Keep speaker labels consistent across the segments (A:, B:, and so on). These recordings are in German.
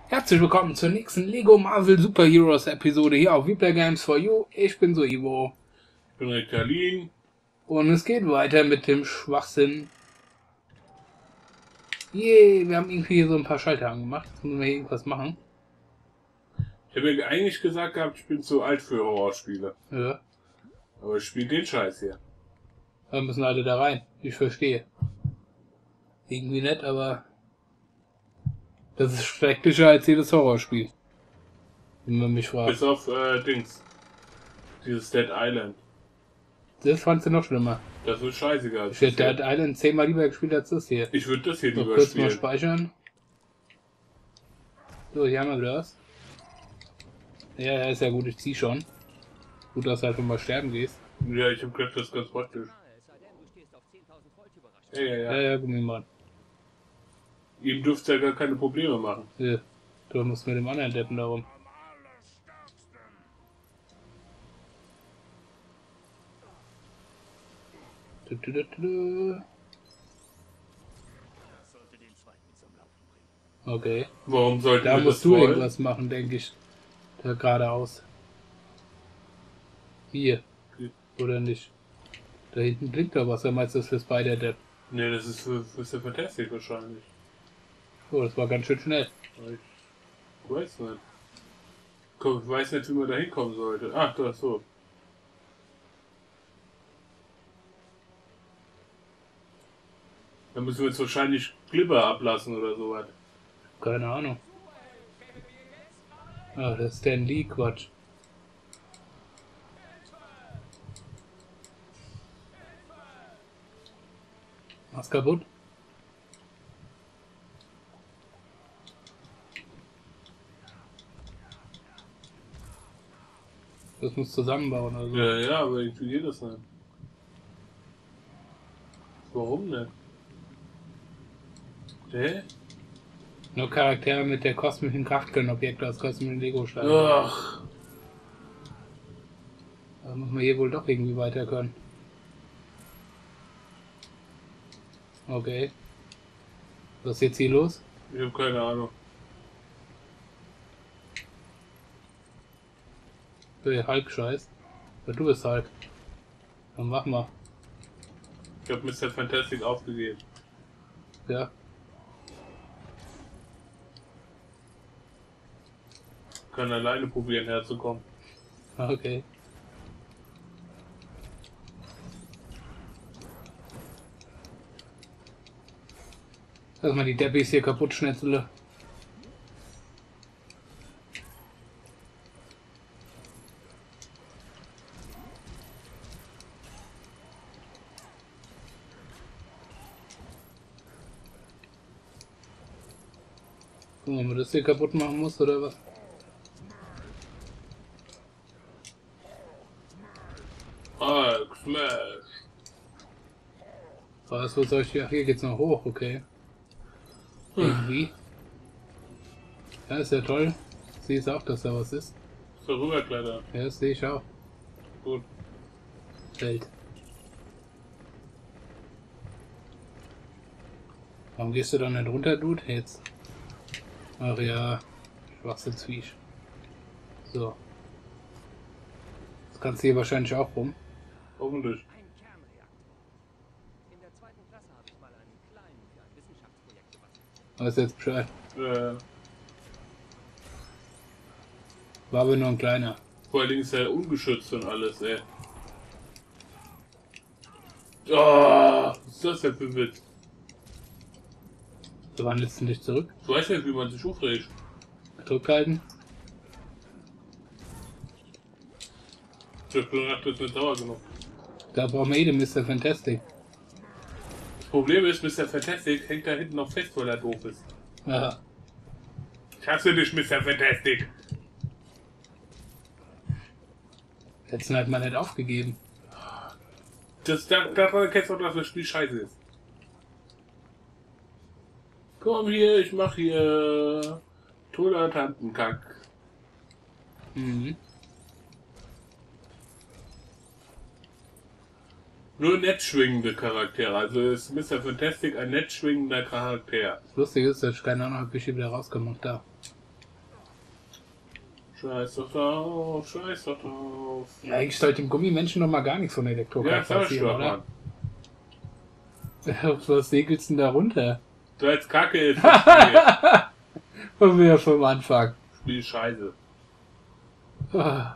A: Herzlich willkommen zur nächsten Lego Marvel Super Heroes Episode hier auf Replay Games for You. Ich bin so Ivo.
B: Ich bin Ritalin.
A: Und es geht weiter mit dem Schwachsinn. Yay, wir haben irgendwie hier so ein paar Schalter angemacht. Jetzt müssen wir hier irgendwas machen.
B: Ich habe ja eigentlich gesagt gehabt, ich bin zu alt für Horrorspiele.
A: Ja.
B: Aber ich spiele den Scheiß hier.
A: Da müssen alle da rein. Ich verstehe. Irgendwie nett, aber das ist schrecklicher als jedes Horrorspiel. Wenn man mich fragt.
B: Bis auf Dings. Dieses Dead Island.
A: Das fandst du noch schlimmer.
B: Das ist scheißegal.
A: Ich hätte Dead Island 10-mal lieber gespielt als das hier.
B: Ich würde das hier
A: Noch
B: lieber
A: kurz mal
B: spielen.
A: speichern. So, hier haben wir wieder was. Ja, ist ja gut, ich zieh schon. Gut, dass du halt mal sterben gehst.
B: Ja, ich habe gedacht, das ist ganz praktisch. Ja.
A: Gummimann.
B: Ihm dürfte ja gar keine Probleme machen.
A: Ja, du musst mit dem anderen Deppen darum. Okay.
B: Warum sollten
A: Da
B: wir
A: musst
B: das
A: du
B: wollen?
A: irgendwas machen, denke ich. Da geradeaus. Hier. Oder nicht? Da hinten blinkt doch was, er meinst du das für Spider-Depp?
B: Nee, das ist für Mr. Fantastic wahrscheinlich.
A: Oh, das war ganz schön schnell.
B: Ich weiß nicht. Ich weiß nicht, wie man da hinkommen sollte. Ach, da so. Dann müssen wir jetzt wahrscheinlich Glibber ablassen oder sowas.
A: Keine Ahnung. Ah, das ist Stan Lee Quatsch. Mach's kaputt? Das muss zusammenbauen oder so.
B: Ja, aber irgendwie geht das nicht. Warum nicht? Hä?
A: Nur Charaktere mit der kosmischen Kraft können Objekte aus kosmischen Lego-Steinen.
B: Ach,
A: Da muss man hier wohl doch irgendwie weiter können. Okay. Was ist jetzt hier los?
B: ich habe keine Ahnung.
A: Der Hulk-Scheiß. Ja, du bist Hulk. Dann mach mal.
B: Ich habe Mr. Fantastic aufgegeben.
A: Ja.
B: Kann alleine probieren herzukommen.
A: Okay. Lass mal die Deppis hier kaputt schnetzele. Gucken, ob man das hier kaputt machen muss oder was?
B: Hulk Smash.
A: Was, wo soll ich hier? Ach, hier geht's noch hoch, okay. Irgendwie. Ja, ist ja toll. Siehst auch, dass da was ist.
B: So rüberklettern.
A: Ja, das sehe ich auch.
B: Gut.
A: Welt. Warum gehst du da nicht runter, Dude? Jetzt. Ach ja. Schwachsinnsviech. So. Jetzt kannst du hier wahrscheinlich auch rum.
B: Hoffentlich.
C: Ein Kernreaktor. In der 2. Klasse habe ich mal einen kleinen für ein Wissenschaftsprojekt gemacht.
A: Weiß jetzt Bescheid. War aber nur ein kleiner.
B: Vor allen Dingen ist er ungeschützt und alles, ey. Oh, was ist das denn für ein Witz?
A: Du wandelst dich zurück.
B: Ich weiß nicht, wie man sich aufregt.
A: Zurückhalten.
B: Ich hab gedacht, das ist nicht sauer genug.
A: Da brauchen wir eh den Mr. Fantastic.
B: Das Problem ist, Mr. Fantastic hängt da hinten noch fest, weil er doof ist.
A: Aha.
B: Ich hasse dich, Mr. Fantastic.
A: Hättest ihn halt mal nicht aufgegeben.
B: Daran erkennst du auch, dass das Spiel scheiße ist. Komm hier, ich mach hier toller Tantenkack.
A: Mhm.
B: Nur nett schwingende Charaktere. Also ist Mr. Fantastic ein nett schwingender Charakter.
A: Das Lustige ist, dass ich keine Ahnung habe, wie ich hier wieder rausgemacht habe.
B: Scheiß doch drauf, scheiß doch drauf.
A: Ja, eigentlich sollte dem Gummimenschen noch mal gar nichts von der
B: Ja,
A: Elektrokraft
B: sag ich
A: passieren,
B: doch,
A: oder?
B: Mann.
A: Was segelst du denn da runter?
B: So als Kacke ist das Spiel.
A: Und wir vom Anfang.
B: Spiel scheiße.
A: Ah,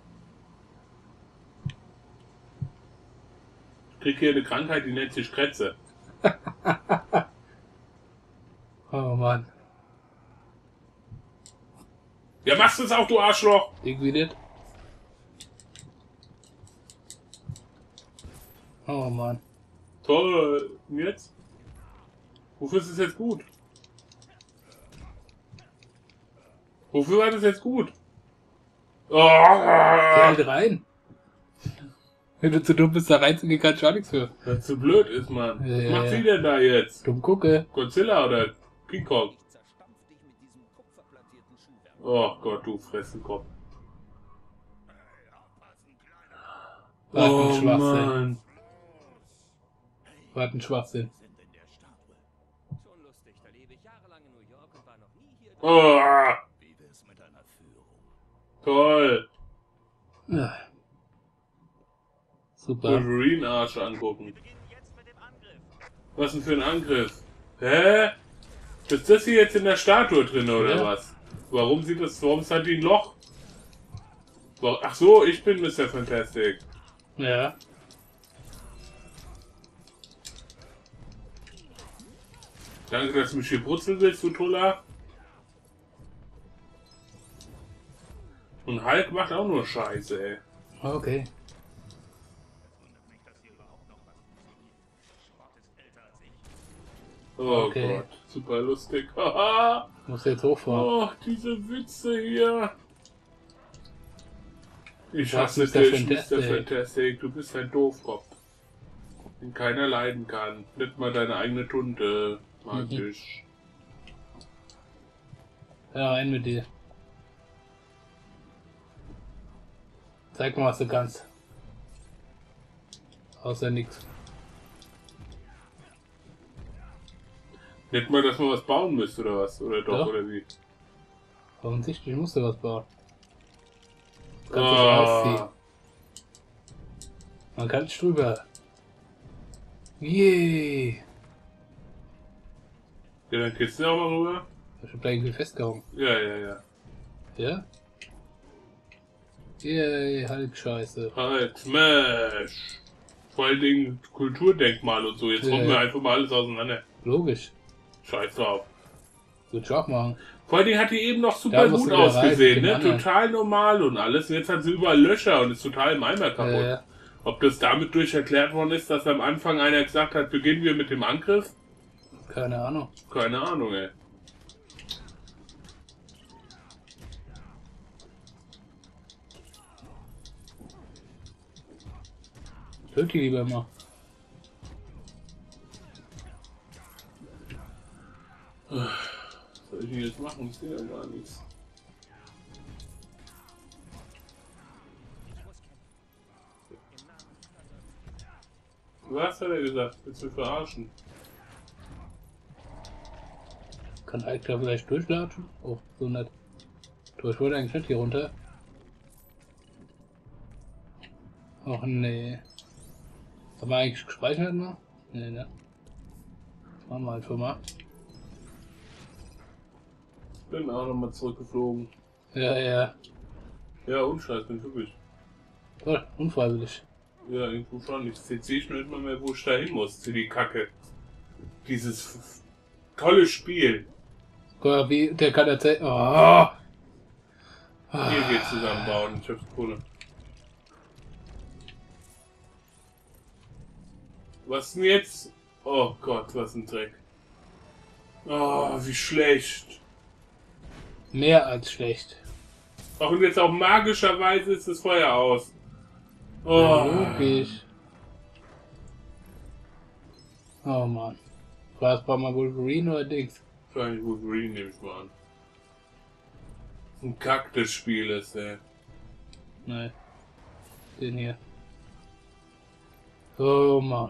B: Ich krieg hier eine Krankheit, die nennt sich Krätze.
A: oh Mann.
B: Ja, machst du es auch, du Arschloch!
A: Irgendwie nicht. Oh Mann.
B: Toll. Und jetzt? Wofür ist es jetzt gut? Wofür war das jetzt gut?
A: Geh
B: Oh,
A: halt rein. Wenn du zu dumm bist, da reinzugehen, kannst du auch nichts für.
B: weil zu blöd ist, Mann. Was
A: Ja,
B: macht
A: ja.
B: sie denn da jetzt?
A: Dumm gucke.
B: Godzilla oder King Kong?
C: Ich zerstampf dich mit diesem kupferplattierten Schuhwerk.
B: Oh Gott, du Fressenkopf.
A: Was ein
B: Oh
A: Schwachsinn.
B: Mann.
A: Was ein Schwachsinn.
C: Schon lustig, da lebe ich jahrelang in New York und war noch nie hier.
B: Oh,
C: Wie wär's mit einer Führung?
B: toll.
A: Ah. Super.
B: Wolverine-Arsch angucken. Was denn für ein Angriff? Hä? Ist das hier jetzt in der Statue drin oder
A: Ja.
B: was? Warum sieht das, warum ist da die ein Loch? Ach so, ich bin Mr. Fantastic.
A: Ja.
B: Danke, dass du mich hier brutzeln willst, du Tuller. Und Hulk macht auch nur Scheiße, ey.
A: Okay.
B: Oh
A: Okay.
B: Gott, super lustig. Haha.
A: Muss jetzt hochfahren.
B: Oh, diese Witze hier. Ich
A: Was,
B: hasse
A: Mr.
B: dich, Mr.
A: Fantastic?
B: Fantastic. Du bist ein Doofkopf. Den keiner leiden kann. Nicht mal deine eigene Tunte. Mag
A: Mhm.
B: ich.
A: Ja, rein mit dir. Zeig mal, was du kannst. Außer nix.
B: Nicht mal, dass man was bauen müsste oder was? Oder doch,
A: Doch.
B: oder wie?
A: Offensichtlich musst du was bauen. Du kannst es rausziehen. Man kann es drüber. Yay!
B: Ja, dann geht's ja auch mal rüber.
A: Ich hab da irgendwie festgehauen.
B: Ja, ja, ja.
A: Ja? Yay, halt Scheiße.
B: Halt, Smash! Vor allen Dingen Kulturdenkmal und so. Jetzt
A: Ja,
B: räumen wir
A: ja.
B: einfach mal alles auseinander.
A: Logisch.
B: Scheiß drauf.
A: Würde ich auch machen.
B: Vor allen Dingen hat die eben noch
A: Da
B: super
A: musst
B: gut
A: du wieder rein,
B: ausgesehen,
A: mit
B: ne?
A: dem anderen.
B: Total normal und alles. Und jetzt hat sie überall Löcher und ist total im Eimer kaputt.
A: Äh,
B: Ob das damit durch erklärt worden ist, dass am Anfang einer gesagt hat, beginnen wir mit dem Angriff?
A: keine Ahnung.
B: Keine Ahnung, ey.
A: Töte die lieber mal.
B: Was soll ich denn jetzt machen? Ich sehe ja gar nichts. Was hat er gesagt? Willst du mich verarschen?
A: Kann Ike da vielleicht durchlatschen? Oh, so nett. Du, ich wollte eigentlich nicht hier runter. Och nee. Haben wir eigentlich gespeichert noch? Nee, ne? Das machen wir einfach mal.
B: Bin auch nochmal zurückgeflogen.
A: Ja, ja.
B: Ja, unscheiß, bin wirklich.
A: Toll, unfreiwillig.
B: Ja, irgendwo schon. Jetzt sehe ich nicht mal mehr, wo ich da hin muss, zu die Kacke. Dieses tolle Spiel.
A: Gott, wie, der kann erzählen. Oh!
B: Hier geht's zusammenbauen. Ich hab's Kohle. Was denn jetzt? Oh Gott, was ein Dreck. Oh, wie schlecht.
A: Mehr als schlecht.
B: Ach, und jetzt auch magischerweise ist das Feuer aus. Oh.
A: Logisch. Oh Mann. War es bei mal Wolverine oder Dings?
B: Wahrscheinlich Wolverine nehme ich mal an. Ein Kack des Spieles, ey.
A: Nein. Den hier. Oh Mann.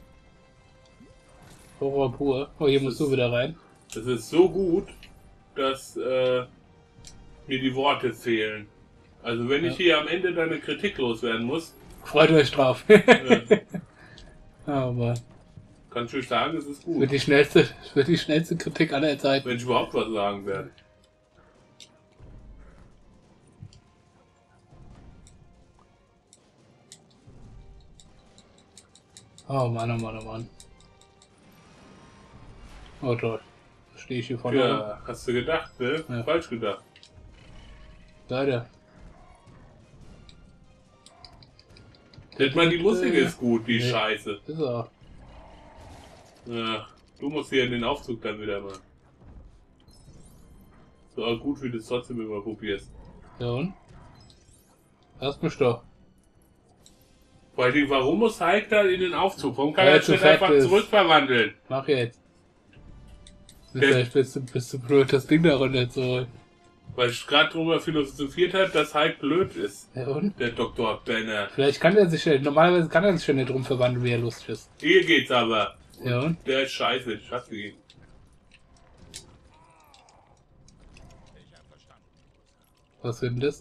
A: Horror pur. Oh, hier musst du wieder rein.
B: Das ist so gut, dass mir die Worte fehlen. Also wenn ich hier am Ende deine Kritik loswerden muss,
A: Freut euch drauf.
B: äh,
A: Aber
B: kannst du sagen, es ist gut.
A: wird die schnellste Kritik aller Zeiten.
B: Wenn ich überhaupt was sagen werde.
A: Oh Mann, oh Mann, oh Mann. Oh toll. Stehe ich hier vorne.
B: Ja, hast du gedacht, ne?
A: Ja.
B: Falsch gedacht.
A: Leider.
B: Hätte man die Musik ist gut, die
A: Nee.
B: Scheiße.
A: Ist er.
B: Ja, du musst hier in den Aufzug dann wieder machen. So gut, wie du es trotzdem immer probierst.
A: Ja und? Lass mich doch.
B: Vor allem, warum muss Hulk da in den Aufzug? Warum kann
A: Weil
B: er
A: er
B: sich
A: zu
B: nicht
A: fett
B: einfach
A: ist.
B: zurückverwandeln?
A: Mach jetzt.
B: Der-
A: Bist du blöd, das Ding da runter zu holen.
B: Weil ich gerade drüber philosophiert habe, dass Hulk blöd ist.
A: Ja und?
B: Der Dr. Banner.
A: Vielleicht kann er sich ja, normalerweise kann er sich ja nicht drum verwandeln, wie er lustig ist.
B: Hier geht's aber.
A: Ja und?
B: Der ist scheiße, ich hasse ihn.
A: Was wird denn das?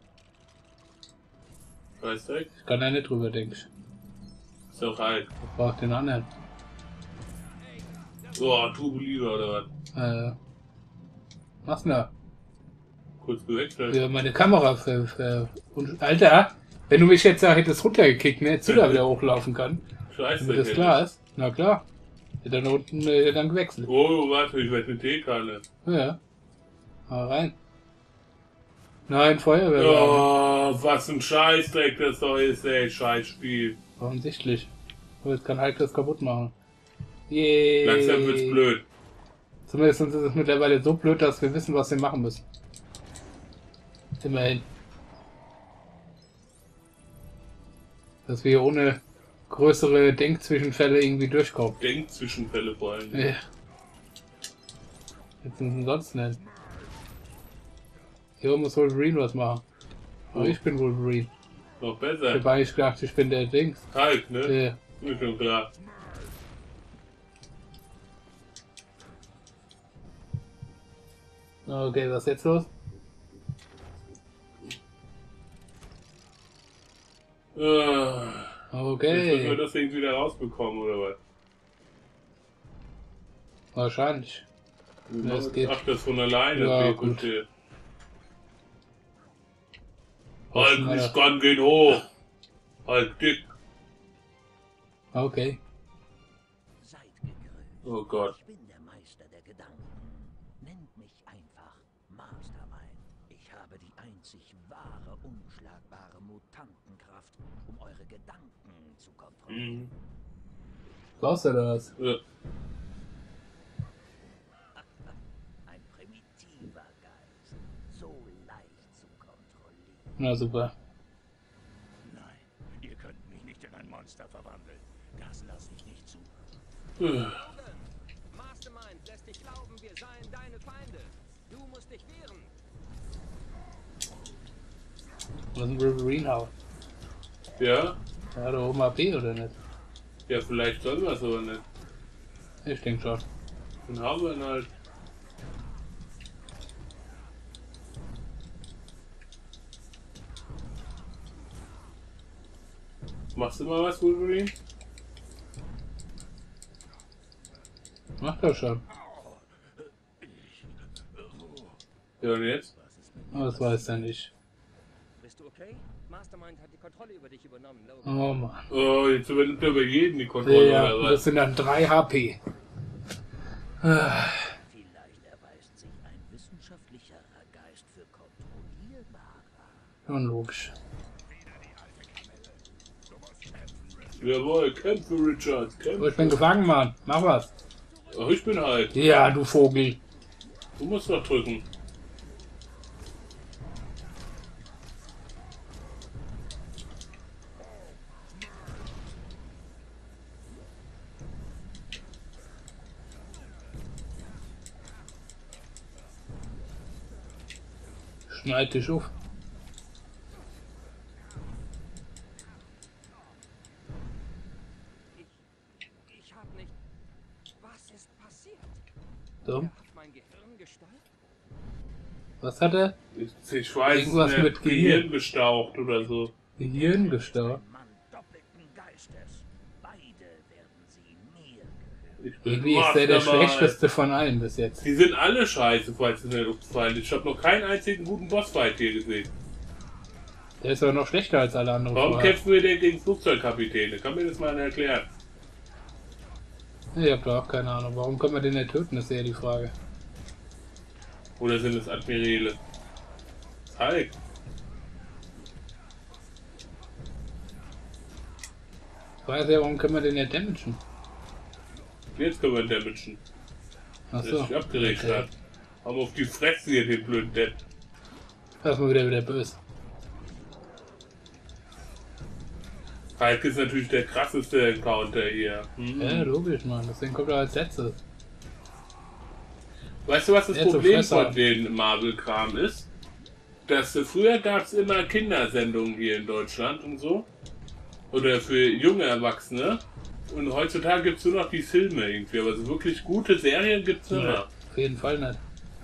B: Weißt du?
A: Ich kann da nicht drüber denken.
B: Ist doch Hulk.
A: Ich brauch den anderen.
B: Oh, Turbo lieber oder was?
A: Was denn da?
B: Kurz gewechselt.
A: Ja, meine Kamera und, Alter, wenn du mich jetzt da hättest runtergekickt, ne, hättest du da wieder hochlaufen können.
B: Scheiße.
A: Damit das klar ist. Na klar. Hätte dann unten dann gewechselt.
B: Oh, warte, ich werde eine Teekanne.
A: Ja. Hau rein. Nein, Feuerwehr.
B: Oh, was ein Scheißdreck das doch ist, ey, Scheißspiel.
A: Offensichtlich. Aber jetzt kann Hulk das kaputt machen. Yay.
B: Langsam wird's blöd.
A: Zumindest ist es mittlerweile so blöd, dass wir wissen, was wir machen müssen. Immerhin. Dass wir ohne größere Denkzwischenfälle irgendwie durchkommen.
B: Denkzwischenfälle vor allem.
A: Ja. Jetzt müssen wir sonst nennen. Hier muss Wolverine was machen. Aber ich bin Wolverine.
B: Noch
A: Ich
B: besser.
A: habe eigentlich gedacht, ich bin der Dings.
B: Hulk, ne?
A: Ja.
B: Ist schon klar.
A: Okay, was ist jetzt los?
B: Jetzt müssen wir
A: Okay.
B: das Ding wieder rausbekommen, oder was?
A: Wahrscheinlich. Ja, es geht.
B: Ach, das von alleine.
A: Ja,
B: okay,
A: gut.
B: verstehe.
A: Was
B: Hulk,
A: denn,
B: ich
A: Alter?
B: kann gehen hoch. Hulk dick.
A: Okay.
D: Seid gegrüßt.
B: Oh Gott.
D: Ich bin der Meister der Gedanken. Nennt mich einfach Mastermind. Ich habe die einzig wahre, unschlagbare Mutantenkraft, um eure Gedanken zu kontrollieren.
B: Mhm.
A: Brauchst du da was?
B: Ja.
D: Ein primitiver Geist. So leicht zu kontrollieren.
A: Na super.
E: Nein, ihr könnt mich nicht in ein Monster verwandeln. Das lasse ich nicht zu.
C: Mastermind lässt dich glauben, wir seien deine Feinde. Du musst dich wehren.
A: Was ist ein Wolverine hauen?
B: Ja?
A: Ja, hat er oben AP oder nicht?
B: Ja, vielleicht sollen wir es aber nicht.
A: Ich denke schon.
B: Dann haben wir ihn halt. Machst du mal was, Wolverine?
A: Macht er schon.
B: Ja, und jetzt?
A: Aber das weiß er nicht.
C: Bist du okay? Mastermind hat die Kontrolle über dich übernommen, Logan.
A: Oh Mann.
B: Oh, jetzt übernimmt er bei jedem die Kontrolle,
A: Ja,
B: oder
A: das
B: was?
A: sind dann 3 HP.
D: Vielleicht erweist sich ein wissenschaftlicherer Geist für kontrollierbarer.
A: Unlogisch.
B: Jawohl, kämpfe, Richard,
A: Oh, ich bin
B: kämpfe.
A: gefangen, Mann. Mach was.
B: Ach, ich bin halt.
A: Ja, du Vogel.
B: Du musst doch drücken.
A: Schneid dich auf.
C: Ich hab nicht... Was ist passiert?
A: So.
C: Er hat mein Gehirn gestaltet?
A: Was hat er?
B: Ich weiß
A: Irgendwas
B: nicht,
A: mit
B: Gehirn bestaucht oder so.
A: Gehirn gestaucht.
D: Mann doppelten Geistes. Beide werden sie mir gehören.
B: Ich bin
A: Irgendwie ist er der
B: Mastermind.
A: schlechteste von allen bis jetzt.
B: Die sind alle scheiße, falls es nicht aufgefallen ist. Ich habe noch keinen einzigen guten Bossfight hier gesehen.
A: Der ist aber noch schlechter als alle anderen.
B: Warum
A: vorher.
B: kämpfen wir denn gegen Flugzeugkapitäne? Kann mir das mal einer erklären?
A: Ich hab da auch keine Ahnung. Warum können wir den nicht töten, ist eher die Frage.
B: Oder sind es Admiräle? Hulk.
A: Ich weiß ja, warum können wir den nicht damagen?
B: Jetzt können wir damagen. Der
A: Achso.
B: sich abgeregt
A: Okay.
B: hat. Haben auf die Fresse hier den blöden Depp.
A: Das ist mal wieder böse.
B: Hulk ist natürlich der krasseste Encounter hier.
A: Ja, logisch, Mann. Deswegen kommt er als letztes.
B: Weißt du, was das
A: Er zum
B: Problem
A: Fresser.
B: von den Marvel-Kram ist? Dass früher gab es immer Kindersendungen hier in Deutschland und so. Oder für junge Erwachsene. Und heutzutage gibt es nur noch die Filme irgendwie. Aber so wirklich gute Serien gibt es immer.
A: Auf jeden Fall nicht.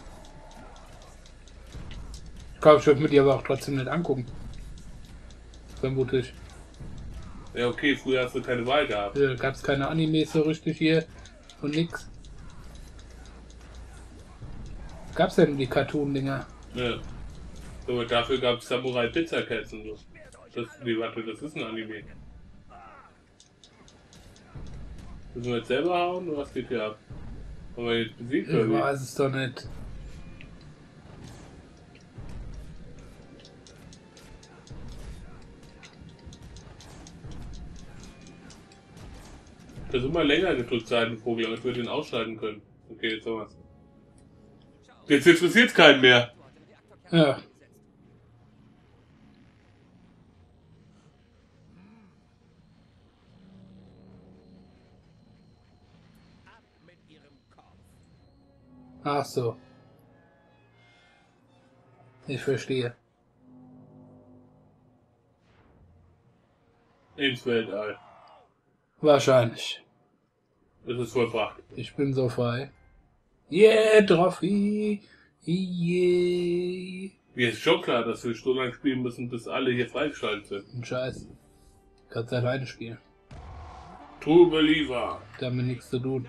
A: Ich glaube, ich würde mir die aber auch trotzdem nicht angucken. Vermutlich.
B: Ja, okay, früher hast du keine Wahl gehabt.
A: Da gab es keine Animes so richtig hier und nix. Gab's denn die Cartoon-Dinger?
B: Ja. Aber dafür gab es Samurai Pizza Cats und so. Warte, das ist ein Anime. Müssen wir jetzt selber hauen oder was geht hier ab? Haben wir jetzt besiegt oder
A: Ich
B: wie?
A: weiß es doch nicht.
B: Das ist immer länger gedrückt, Seitenvogel, damit wir den ausschalten können. Okay, jetzt haben wir's. Jetzt interessiert keinen mehr.
A: Ja.
D: Ab mit ihrem Kopf.
A: Ach so. Ich verstehe.
B: Ins Weltall.
A: Wahrscheinlich.
B: Das ist vollbracht.
A: Ich bin so frei. Yeah, Trophy. Yeah.
B: Mir ist schon klar, dass wir so lange spielen müssen, bis alle hier freigeschaltet sind.
A: Ein Scheiß. Kannst alleine spielen.
B: True Believer.
A: Damit nichts zu tun.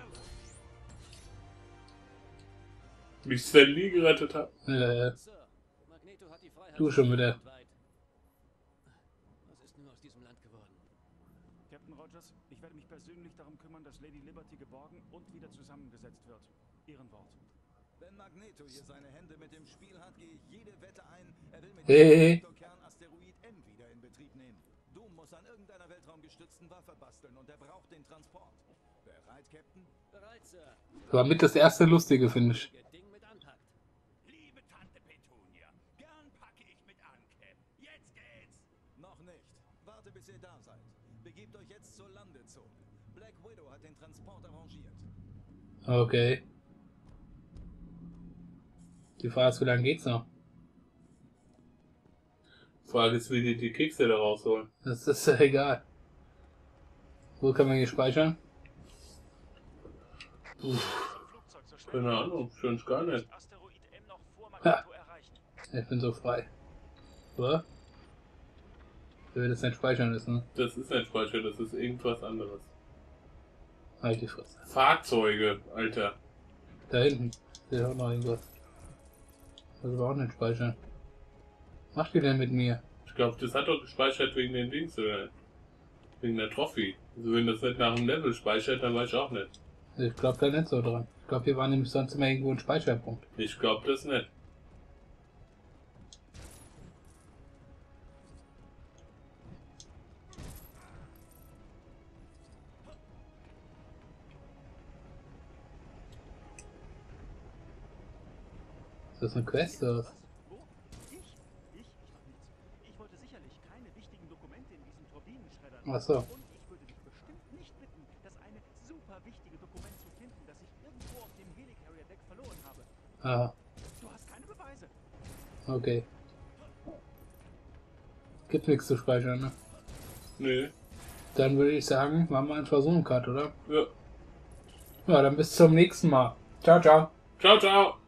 B: Wie Sven nie gerettet hat.
A: Äh,
C: Sir, Magneto hat die Freiheit.
A: du schon wieder.
C: weltweit. Was ist nur aus diesem Land geworden?
E: Captain Rogers, ich werde mich persönlich darum kümmern, dass Lady Liberty geborgen und wieder zusammengesetzt wird. Ehrenwort.
F: Wenn Magneto hier seine Hände mit dem Spiel hat, gehe ich jede Wette ein, er will mit
A: Hey.
F: dem Kern Asteroid M wieder in Betrieb nehmen. Doom muss an irgendeiner weltraumgestützten Waffe basteln und er braucht den Transport. Bereit, Captain?
C: Bereit, Sir.
A: War mit das erste Lustige, finde ich.
C: Ihr Ding mit anpackt.
E: Liebe Tante Petunia, gern packe ich mit an, Cap. Jetzt geht's!
F: Noch nicht. Warte, bis ihr da seid. Begebt euch jetzt zur Landezone. Black Widow hat den Transport arrangiert.
A: Okay. Die Frage ist, wie lange geht's noch?
B: Frage ist, wie die Kekse da rausholen.
A: Das ist ja egal. Wo kann man hier speichern?
B: Keine Ahnung, schon gar nicht.
E: Asteroid M noch vor
A: Ja.
E: Magneto erreichen.
A: Ich bin so frei. Was? Wer will das nicht speichern ist, ne?
B: Das ist ein Speicher, das ist irgendwas anderes.
A: Halt die Fresse.
B: Fahrzeuge, Alter.
A: Da hinten. Ist auch noch irgendwas. Das war auch nicht speichern. Was macht die denn mit mir?
B: Ich glaube, das hat doch gespeichert wegen den Dings, oder? Wegen der Trophy. Also wenn das nicht nach dem Level speichert, dann weiß ich auch nicht.
A: Ich glaube da nicht so dran. Ich glaube, hier war nämlich sonst immer irgendwo ein Speicherpunkt.
B: Ich glaube das nicht.
A: Ist das eine Quest oder was?
E: Wo? Ich mach nichts. Ich wollte sicherlich keine wichtigen Dokumente in diesen Turbinenschreddern.
A: Ach so.
E: Und ich würde dich bestimmt nicht bitten, das eine super wichtige Dokument zu finden, das ich irgendwo auf dem Helicarrier-Deck verloren habe.
A: Aha,
E: Du hast keine Beweise.
A: okay. Gibt nichts zu speichern, ne?
B: Nee.
A: Dann würde ich sagen, machen wir einfach so einen Cut, oder?
B: Ja.
A: Ja, dann bis zum nächsten Mal. Ciao, ciao.
B: Ciao, ciao.